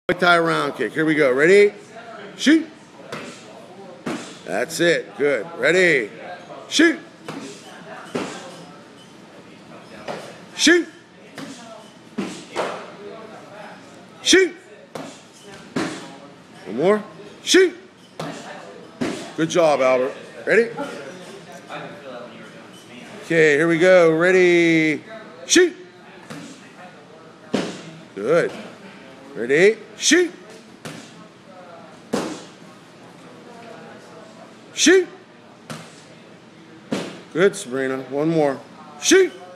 Muay Thai round kick. Here we go. Ready? Shoot. That's it. Good. Ready? Shoot. Shoot. Shoot. One more. Shoot. Good job, Albert. Ready? Okay, here we go. Ready? Shoot. Good. Ready? Shoot. Shoot. Good, Sabrina. One more. Shoot.